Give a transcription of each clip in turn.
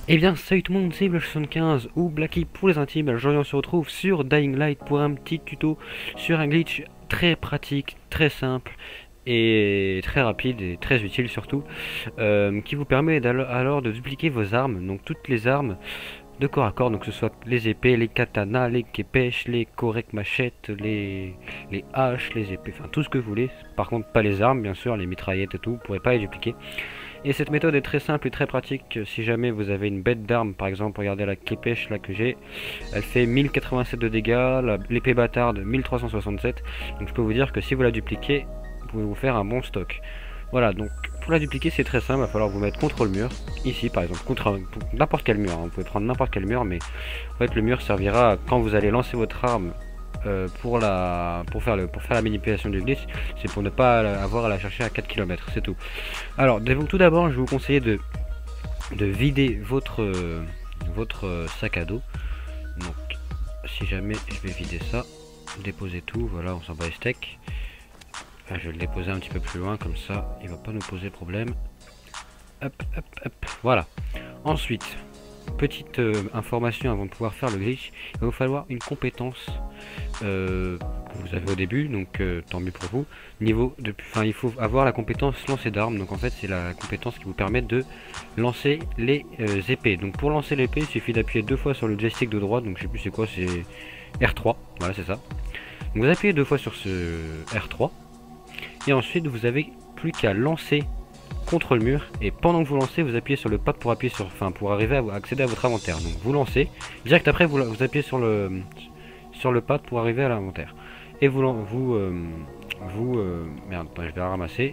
Eh bien, salut tout le monde, c'est Black75 ou Blacky pour les intimes. Aujourd'hui, on se retrouve sur Dying Light pour un petit tuto sur un glitch très pratique, très simple et très rapide et très utile surtout, qui vous permet alors de dupliquer vos armes, donc toutes les armes de corps à corps, donc que ce soit les épées, les katanas, les képèches, les korek machettes, les haches, les épées, enfin tout ce que vous voulez. Par contre, pas les armes, bien sûr, les mitraillettes et tout, vous pourrez pas les dupliquer. Et cette méthode est très simple et très pratique si jamais vous avez une bête d'armes. Par exemple, regardez la képèche là que j'ai, elle fait 1087 de dégâts, l'épée bâtarde 1367. Donc je peux vous dire que si vous la dupliquez, vous pouvez vous faire un bon stock. Voilà, donc pour la dupliquer c'est très simple, il va falloir vous mettre contre le mur, ici par exemple, contre n'importe quel mur, hein. Vous pouvez prendre n'importe quel mur, mais en fait le mur servira quand vous allez lancer votre arme pour faire la manipulation du glitch, c'est pour ne pas avoir à la chercher à 4 km, c'est tout. Alors tout d'abord je vais vous conseiller de vider votre sac à dos. Donc si jamais je vais vider ça, déposer tout, voilà, on s'en bat les steaks. Je vais le déposer un petit peu plus loin, comme ça il va pas nous poser problème. Hop hop hop, voilà. Ensuite, petite information avant de pouvoir faire le glitch, il va vous falloir une compétence que vous avez au début, donc tant mieux pour vous. Il faut avoir la compétence lancer d'armes, donc en fait c'est la compétence qui vous permet de lancer les épées. Donc pour lancer l'épée, il suffit d'appuyer 2 fois sur le joystick de droite, donc je sais plus c'est quoi, c'est R3, voilà c'est ça. Donc vous appuyez 2 fois sur ce R3, et ensuite vous avez plus qu'à lancer contre le mur, et pendant que vous lancez, vous appuyez sur le pad pour appuyer pour arriver à accéder à votre inventaire. Donc vous lancez, direct après vous appuyez sur le pad pour arriver à l'inventaire. Et merde, attends, je vais la ramasser.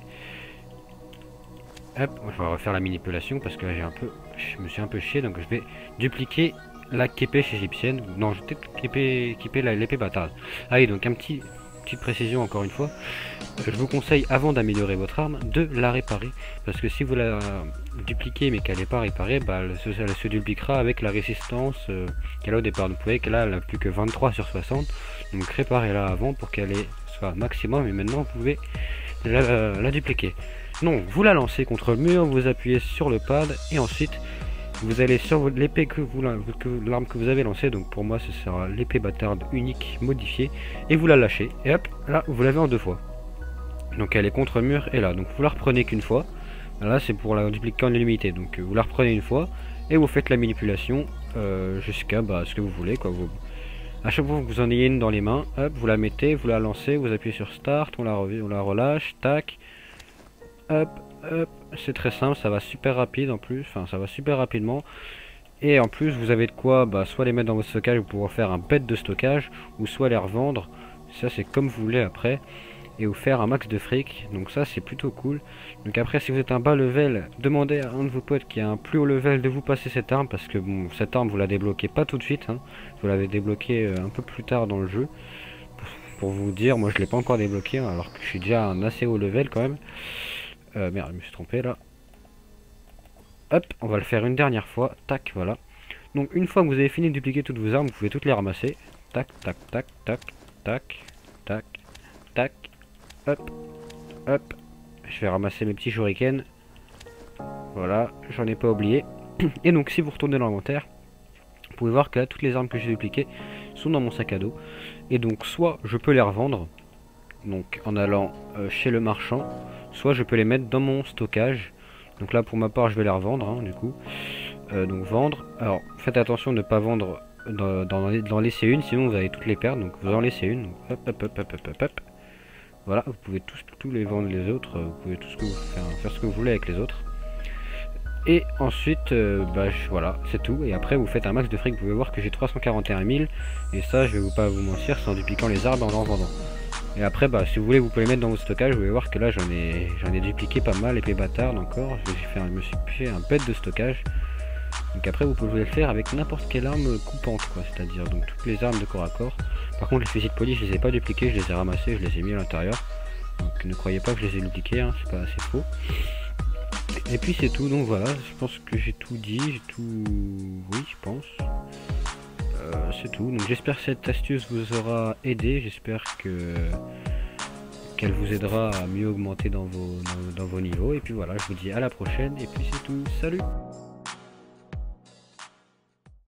Hop, je vais refaire la manipulation parce que là je me suis un peu chié, donc je vais dupliquer la képèche égyptienne. Non, je vais peut-être équiper l'épée bâtarde. Ah oui, donc petite précision encore une fois, je vous conseille avant d'améliorer votre arme de la réparer, parce que si vous la dupliquez mais qu'elle n'est pas réparée, bah, elle se dupliquera avec la résistance qu'elle a au départ. Donc vous voyez que là elle n'a plus que 23 sur 60, donc réparez-la avant pour qu'elle soit maximum, et maintenant vous pouvez la dupliquer. Donc vous la lancez contre le mur, vous appuyez sur le pad et ensuite vous allez sur l'épée l'arme que vous avez lancée, donc pour moi ce sera l'épée bâtarde unique modifiée, et vous la lâchez, et hop, là vous l'avez en 2 fois. Donc elle est contre le mur et là, donc vous la reprenez qu'une fois. Là c'est pour la dupliquer en illimité, donc vous la reprenez une fois et vous faites la manipulation jusqu'à ce que vous voulez quoi. À chaque fois que vous en ayez une dans les mains, hop, vous la mettez, vous la lancez, vous appuyez sur start, on la relâche, tac, hop. Hop, c'est très simple, ça va super rapide en plus, enfin ça va super rapidement. Et en plus vous avez de quoi soit les mettre dans votre stockage pour pouvoir faire un bête de stockage, ou soit les revendre, ça c'est comme vous voulez après, et vous faire un max de fric, donc ça c'est plutôt cool. Donc après si vous êtes un bas level, demandez à un de vos potes qui a un plus haut level de vous passer cette arme, parce que bon, cette arme vous la débloquez pas tout de suite, hein. Vous l'avez débloquée un peu plus tard dans le jeu. Pour vous dire, moi je l'ai pas encore débloqué, hein, alors que je suis déjà à un assez haut level quand même. Merde, je me suis trompé là. Hop, on va le faire une dernière fois. Tac, voilà. Donc une fois que vous avez fini de dupliquer toutes vos armes, vous pouvez toutes les ramasser. Tac, tac, tac, tac, tac, tac, tac. Hop, hop. Je vais ramasser mes petits shurikens. Voilà, j'en ai pas oublié. Et donc si vous retournez dans l'inventaire, vous pouvez voir que là toutes les armes que j'ai dupliquées sont dans mon sac à dos. Et donc soit je peux les revendre, donc en allant chez le marchand, soit je peux les mettre dans mon stockage. Donc là pour ma part je vais les revendre, hein, du coup. Donc vendre, alors faites attention de ne pas vendre d'en laisser une, sinon vous allez toutes les perdre. Donc vous en laissez une, donc hop hop hop hop hop hop. Voilà, vous pouvez tous les vendre les autres, vous pouvez tout ce que vous faire ce que vous voulez avec les autres. Et ensuite voilà, c'est tout. Et après vous faites un max de fric. Vous pouvez voir que j'ai 341 000, et ça je vais pas vous mentir, c'est en dupliquant les arbres en vendant. Et après si vous voulez vous pouvez les mettre dans votre stockage. Vous pouvez voir que là j'en ai dupliqué pas mal, épée bâtarde encore. Je me suis fait un bête de stockage. Donc après vous pouvez le faire avec n'importe quelle arme coupante quoi, c'est-à-dire donc toutes les armes de corps à corps. Par contre les fusils de police je les ai pas dupliqués, je les ai ramassés, je les ai mis à l'intérieur. Donc ne croyez pas que je les ai dupliqués, hein, c'est pas assez faux. Et puis c'est tout, donc voilà, je pense que j'ai tout dit, oui je pense. C'est tout, donc j'espère que cette astuce vous aura aidé, j'espère qu'elle vous aidera à mieux augmenter dans vos niveaux. Et puis voilà, je vous dis à la prochaine, et puis c'est tout, salut!